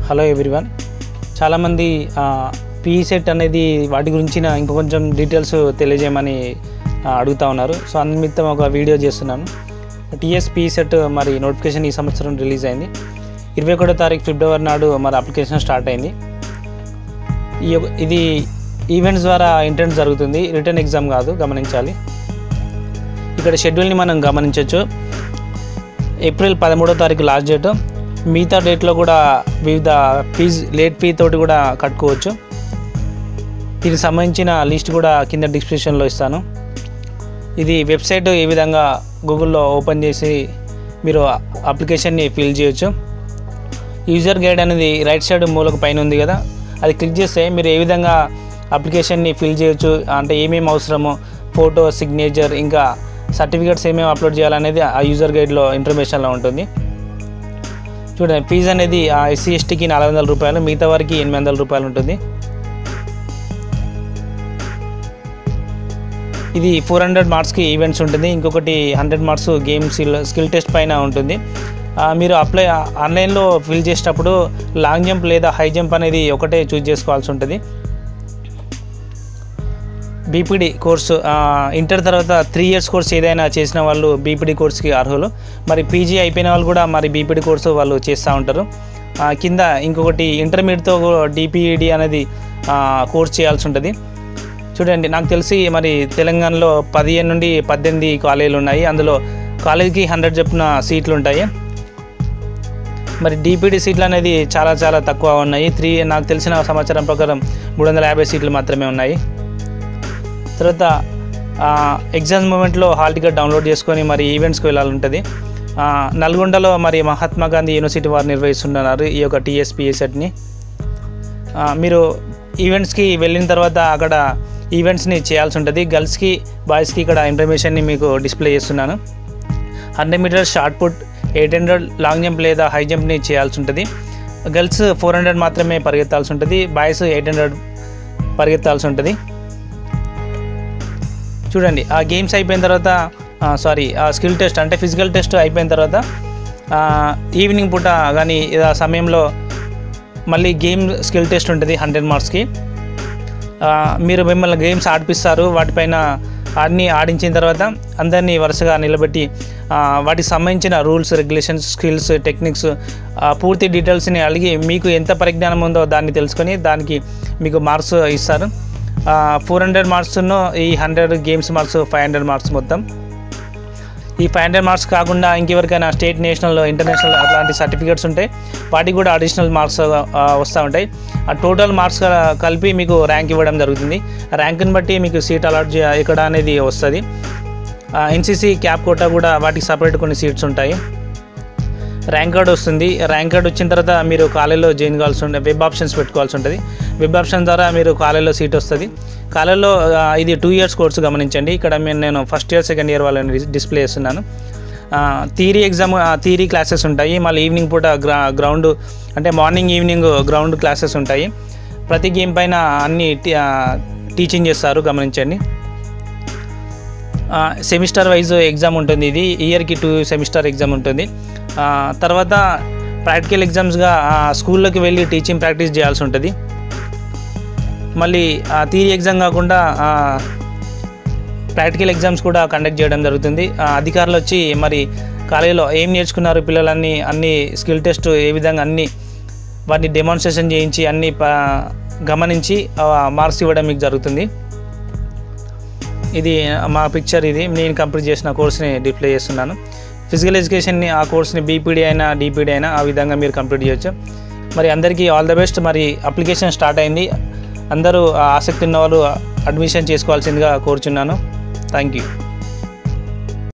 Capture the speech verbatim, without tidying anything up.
Hello everyone. చాలామంది PE set అనేది వాటి గురించిన ఇంక కొంచెం డీటెయిల్స్ తెలియజేయమని అడుగుతూ ఉన్నారు. సో అందునిమిత్తం ఒక వీడియో చేస్తున్నాను. టీఎస్ పీఈ సెట్ మరి నోటిఫికేషన్ ఈ సంవత్సరం రిలీజ్ అయింది. ఇరవై ఒకటో తారీఖు ఫిబ్రవరి నాడు మరి అప్లికేషన్ స్టార్ట్ అయింది. ఈ ఇది ఈవెంట్స్ ద్వారా ఎంట్రన్స్ జరుగుతుంది, రిటర్న్ ఎగ్జామ్ కాదు, గమనించాలి. ఇక్కడ షెడ్యూల్ని మనం గమనించవచ్చు. ఏప్రిల్ పదమూడో తారీఖు లాస్ట్ డేట్. మిగతా డేట్లో కూడా వివిధ ఫీజ్ లేట్ ఫీ తోటి కూడా కట్టుకోవచ్చు. దీనికి సంబంధించిన లిస్ట్ కూడా కింద డిస్క్రిప్షన్లో ఇస్తాను. ఇది వెబ్సైట్ ఏ విధంగా గూగుల్లో ఓపెన్ చేసి మీరు అప్లికేషన్ని ఫిల్ చేయొచ్చు. యూజర్ గైడ్ అనేది రైట్ సైడ్ మూలకు పైన ఉంది కదా, అది క్లిక్ చేస్తే మీరు ఏ విధంగా అప్లికేషన్ని ఫిల్ చేయొచ్చు, అంటే ఏమేమి అవసరమో, ఫోటో, సిగ్నేచర్, ఇంకా సర్టిఫికేట్స్ ఏమేమి అప్లోడ్ చేయాలనేది ఆ యూజర్ గైడ్లో ఇన్ఫర్మేషన్లో ఉంటుంది. చూడండి, ఫీజు అనేది ఆ ఎస్సీ ఎస్టీకి నాలుగు వందల రూపాయలు, మిగతా వారికి ఎనిమిది వందల రూపాయలు ఉంటుంది. ఇది ఫోర్ హండ్రెడ్ మార్క్స్కి ఈవెంట్స్ ఉంటుంది. ఇంకొకటి hundred marks game skill skill test పైన ఉంటుంది. మీరు అప్లై ఆన్లైన్లో ఫిల్ చేసేటప్పుడు లాంగ్ జంప్ లేదా హై జంప్ అనేది ఒకటే చూజ్ చేసుకోవాల్సి ఉంటుంది. బీపీడీ కోర్సు ఇంటర్ తర్వాత త్రీ ఇయర్స్ కోర్స్ ఏదైనా చేసిన వాళ్ళు బీపీడీ కోర్స్కి అర్హులు. మరి పీజీ అయిపోయిన వాళ్ళు కూడా మరి బీపీడీ కోర్సు వాళ్ళు చేస్తూ ఉంటారు. కింద ఇంకొకటి ఇంటర్మీడియట్తో డిపిఈడి అనేది కోర్స్ చేయాల్సి ఉంటుంది. చూడండి, నాకు తెలిసి మరి తెలంగాణలో పదిహేను నుండి పద్దెనిమిది కాలేజీలు ఉన్నాయి. అందులో కాలేజీకి హండ్రెడ్ చొప్పున సీట్లు ఉంటాయి. మరి డిపిడి సీట్లు అనేది చాలా చాలా తక్కువ ఉన్నాయి. త్రీ నాకు తెలిసిన సమాచారం ప్రకారం మూడు వందల యాభై సీట్లు మాత్రమే ఉన్నాయి. తర్వాత ఎగ్జామ్స్ మూమెంట్లో హాల్ టికెట్ డౌన్లోడ్ చేసుకొని మరి ఈవెంట్స్కి వెళ్ళాలి ఉంటుంది. నల్గొండలో మరి మహాత్మా గాంధీ యూనివర్సిటీ వారు నిర్వహిస్తున్నారు ఈ యొక్క టీఎస్పీఈ సెట్ని. మీరు ఈవెంట్స్కి వెళ్ళిన తర్వాత అక్కడ ఈవెంట్స్ని చేయాల్సి ఉంటుంది. గర్ల్స్కి, బాయ్స్కి ఇక్కడ ఇన్ఫర్మేషన్ని మీకు డిస్ప్లే చేస్తున్నాను. Hundred metres shot put, eight hundred long jump లేదా హై జంప్ని చేయాల్సి ఉంటుంది. గర్ల్స్ ఫోర్ హండ్రెడ్ మాత్రమే పరిగెత్తాల్సి ఉంటుంది, బాయ్స్ ఎయిట్ హండ్రెడ్ పరిగెత్తాల్సి ఉంటుంది. చూడండి, ఆ గేమ్స్ అయిపోయిన తర్వాత సారీ ఆ స్కిల్ టెస్ట్ అంటే ఫిజికల్ టెస్ట్ అయిపోయిన తర్వాత ఈవినింగ్ పూట కానీ ఆ సమయంలో మళ్ళీ గేమ్ స్కిల్ టెస్ట్ ఉంటుంది హండ్రెడ్ మార్క్స్కి. మీరు మిమ్మల్ని గేమ్స్ ఆడిపిస్తారు. వాటిపైన అన్నీ ఆడించిన తర్వాత అందరినీ వరుసగా నిలబెట్టి వాటికి సంబంధించిన రూల్స్, రెగ్యులేషన్స్, స్కిల్స్, టెక్నిక్స్ పూర్తి డీటెయిల్స్ని అడిగి మీకు ఎంత పరిజ్ఞానం ఉందో దాన్ని తెలుసుకొని దానికి మీకు మార్క్స్ ఇస్తారు. ఫోర్ హండ్రెడ్ మార్క్స్ను ఈ hundred games marks five hundred marks మొత్తం. ఈ ఫైవ్ హండ్రెడ్ మార్క్స్ కాకుండా ఇంకెవరికైనా స్టేట్, నేషనల్, ఇంటర్నేషనల్ అట్లాంటి సర్టిఫికేట్స్ ఉంటాయి. వాటికి కూడా అడిషనల్ మార్క్స్ వస్తూ ఉంటాయి. ఆ టోటల్ మార్క్స్ కలిపి మీకు ర్యాంక్ ఇవ్వడం జరుగుతుంది. ర్యాంక్ని బట్టి మీకు సీట్ అలాట్ ఇక్కడ అనేది వస్తుంది. ఎన్సీసీ, క్యాప్ కోటా కూడా వాటికి సపరేట్ కొన్ని సీట్స్ ఉంటాయి. ర్యాంక్ కార్డ్ వస్తుంది. ర్యాంక్ కార్డ్ వచ్చిన తర్వాత మీరు కాలేజీలో జాయిన్ కావాల్సి ఉంటుంది. వెబ్ ఆప్షన్స్ పెట్టుకోవాల్సి ఉంటుంది. వెబ్ ఆప్షన్ ద్వారా మీరు కాలేజీలో సీట్ వస్తుంది. కాలేజీలో ఇది టూ ఇయర్స్ కోర్సు గమనించండి. ఇక్కడ నేను ఫస్ట్ ఇయర్, సెకండ్ ఇయర్ వాళ్ళని డిస్ప్లే చేస్తున్నాను. థియరీ ఎగ్జామ్, థియరీ క్లాసెస్ ఉంటాయి. మళ్ళీ ఈవినింగ్ పూట గ్రా గ్రౌండ్ అంటే మార్నింగ్, ఈవినింగ్ గ్రౌండ్ క్లాసెస్ ఉంటాయి. ప్రతి గేమ్ పైన అన్ని టీచింగ్ చేస్తారు, గమనించండి. సెమిస్టర్ వైజ్ ఎగ్జామ్ ఉంటుంది. ఇది ఇయర్కి టూ సెమిస్టర్ ఎగ్జామ్ ఉంటుంది. తర్వాత ప్రాక్టికల్ ఎగ్జామ్స్గా స్కూల్లోకి వెళ్ళి టీచింగ్ ప్రాక్టీస్ చేయాల్సి ఉంటుంది. మళ్ళీ థియరీ ఎగ్జామ్ కాకుండా ప్రాక్టికల్ ఎగ్జామ్స్ కూడా కండక్ట్ చేయడం జరుగుతుంది. అధికారులు వచ్చి మరి కాలేజీలో ఏం నేర్చుకున్నారు పిల్లలన్నీ, అన్ని స్కిల్ టెస్ట్ ఏ విధంగా అన్ని వాటిని డెమాన్స్ట్రేషన్ చేయించి అన్ని గమనించి మార్క్స్ ఇవ్వడం మీకు జరుగుతుంది. ఇది మా పిక్చర్. ఇది నేను కంప్లీట్ చేసిన కోర్స్ని డిస్ప్లే చేస్తున్నాను. ఫిజికల్ ఎడ్యుకేషన్ని ఆ కోర్స్ని బీపీడీ అయినా డిపిడి అయినా ఆ విధంగా మీరు కంప్లీట్ చేయొచ్చు. మరి అందరికీ ఆల్ ద బెస్ట్. మరి అప్లికేషన్ స్టార్ట్ అయింది. అందరూ ఆసక్తి ఉన్న వాళ్ళు అడ్మిషన్ చేసుకోవాల్సిందిగా కోరుచున్నాను. Thank you.